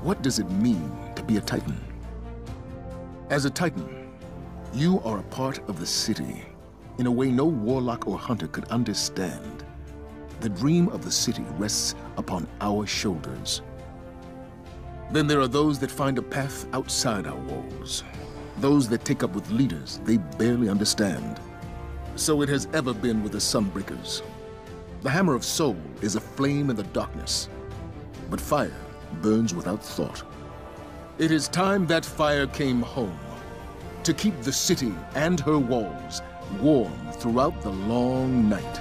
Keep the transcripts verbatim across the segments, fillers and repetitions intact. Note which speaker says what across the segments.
Speaker 1: What does it mean to be a Titan? As a Titan, you are a part of the city in a way no warlock or hunter could understand. The dream of the city rests upon our shoulders. Then there are those that find a path outside our walls. Those that take up with leaders they barely understand. So it has ever been with the Sunbreakers. The Hammer of Soul is a flame in the darkness, but fire burns without thought. It is time that fire came home, to keep the city and her walls warm throughout the long night.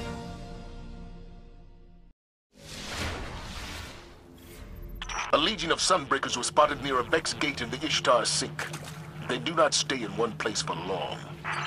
Speaker 1: A legion of Sunbreakers was spotted near a Vex gate in the Ishtar Sink. They do not stay in one place for long.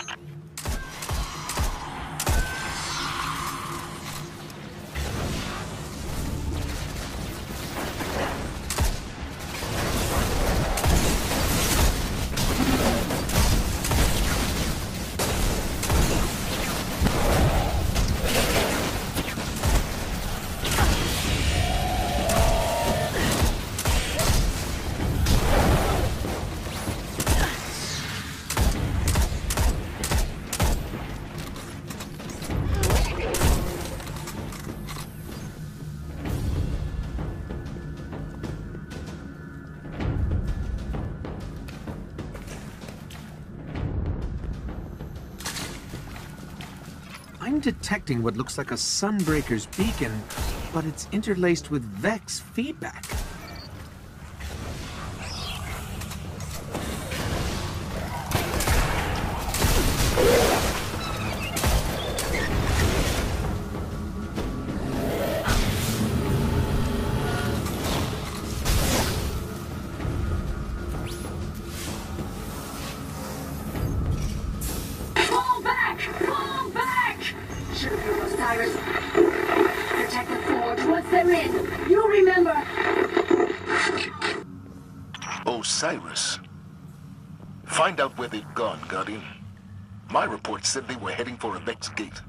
Speaker 2: I'm detecting what looks like a Sunbreaker's beacon, but it's interlaced with Vex feedback.
Speaker 1: Osiris. Find out where they've gone, Guardian. My report said they were heading for a Vex gate.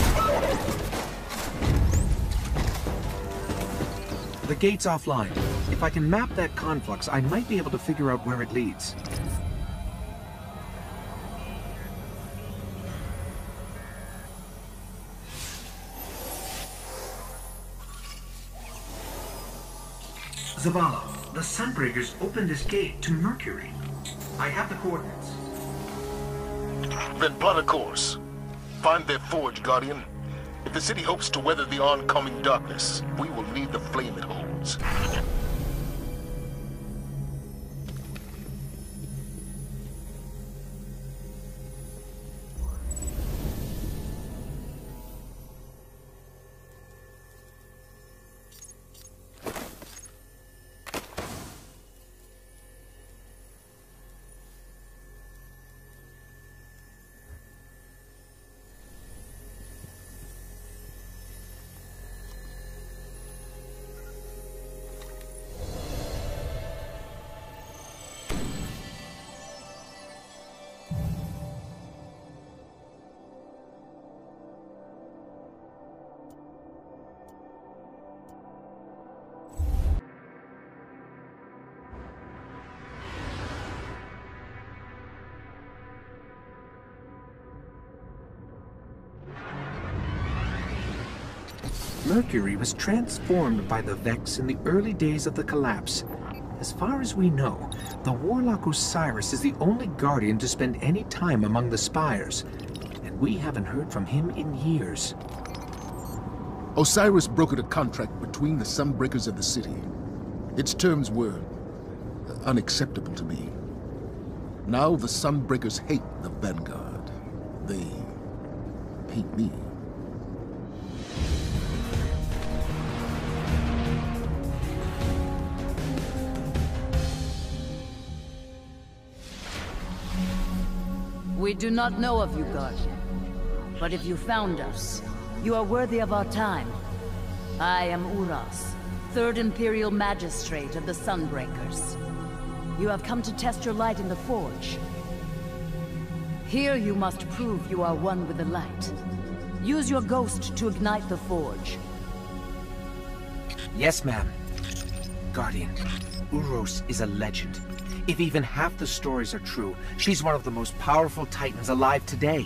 Speaker 2: The gate's offline. If I can map that conflux, I might be able to figure out where it leads. Zavala, the Sunbreakers opened this gate to Mercury. I have the coordinates.
Speaker 1: Then plot a course. Find their forge, Guardian. If the city hopes to weather the oncoming darkness, we will need the flame it holds.
Speaker 2: Mercury was transformed by the Vex in the early days of the collapse. As far as we know, the Warlock Osiris is the only Guardian to spend any time among the Spires, and we haven't heard from him in years.
Speaker 1: Osiris brokered a contract between the Sunbreakers of the city. Its terms were unacceptable to me. Now the Sunbreakers hate the Vanguard. They hate me.
Speaker 3: We do not know of you, Guardian. But if you found us, you are worthy of our time. I am Uras, Third Imperial Magistrate of the Sunbreakers. You have come to test your light in the Forge. Here you must prove you are one with the light. Use your ghost to ignite the Forge.
Speaker 2: Yes, ma'am. Guardian, Uros is a legend. If even half the stories are true, she's one of the most powerful Titans alive today.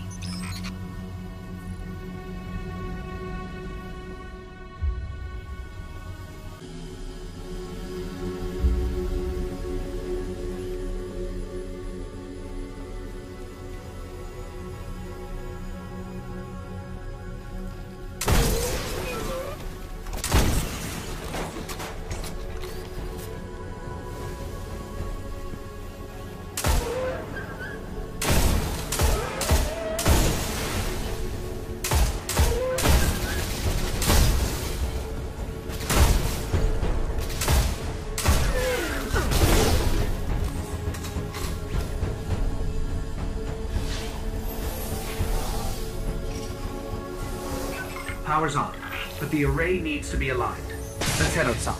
Speaker 2: Power's on, but the array needs to be aligned. Let's head outside.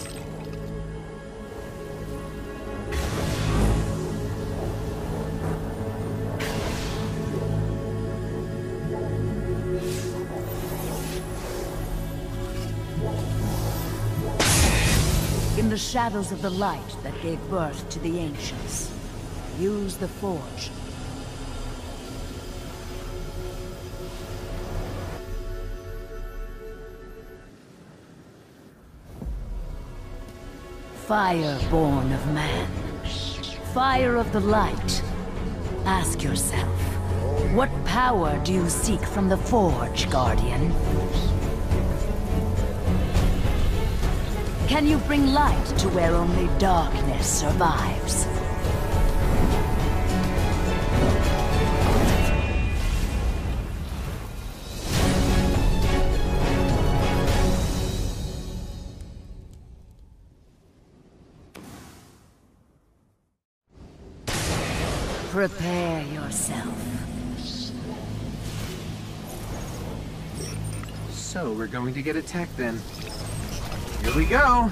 Speaker 3: In the shadows of the light that gave birth to the Ancients, use the Forge. Fire born of man. Fire of the light. Ask yourself, what power do you seek from the Forge, Guardian? Can you bring light to where only darkness survives? Prepare yourself.
Speaker 2: So we're going to get attacked then. Here we go!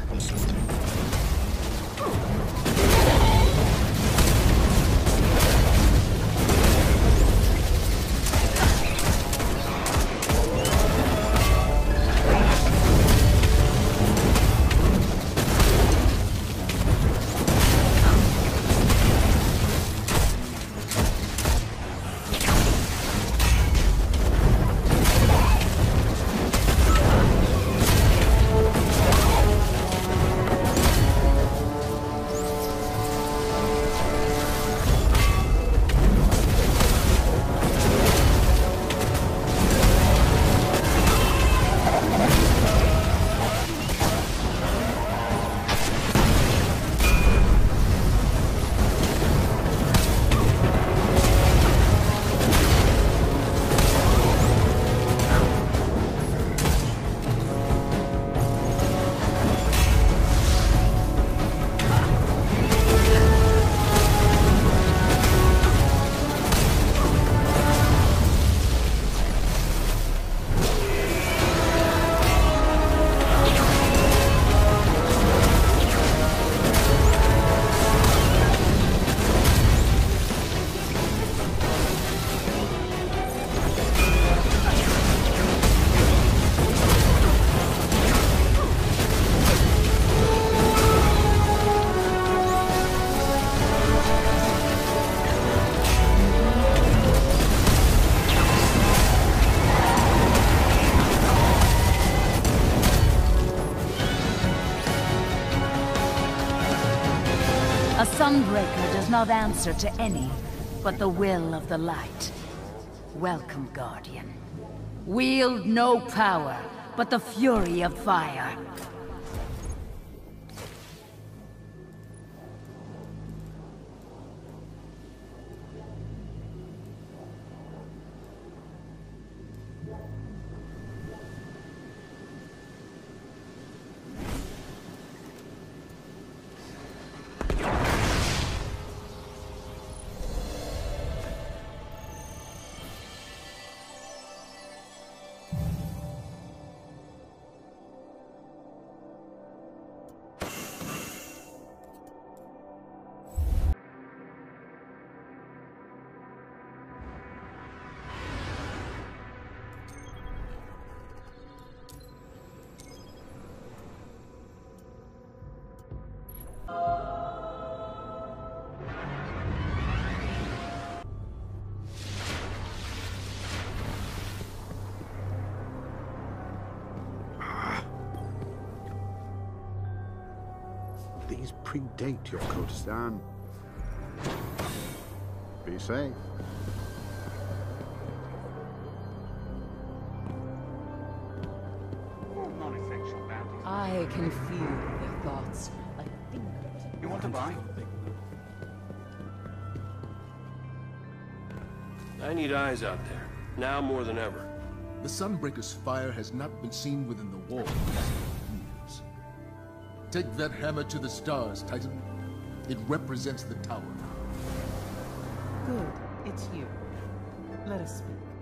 Speaker 3: Sunbreaker does not answer to any but the will of the light. Welcome, Guardian. Wield no power but the fury of fire.
Speaker 4: These predate your Kurdistan. Be safe.
Speaker 3: I can feel their thoughts like fingers.
Speaker 5: You want to buy?
Speaker 6: I need eyes out there, now more than ever.
Speaker 1: The Sunbreaker's fire has not been seen within the walls in years. Take that hammer to the stars, Titan. It represents the tower.
Speaker 7: Good. It's you. Let us speak.